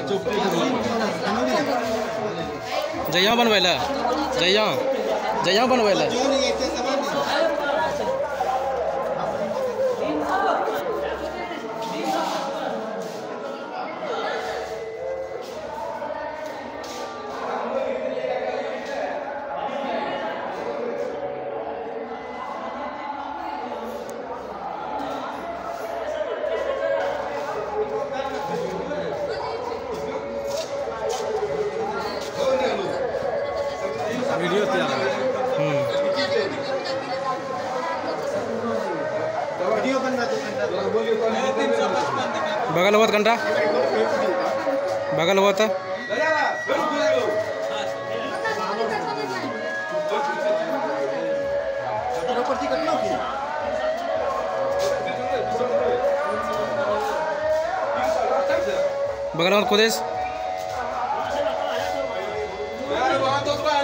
जइया बनवेला जइया बनवेला वीडियो तैयार बगल हुआ घंटा बगल हुआ था बगल में खुदेश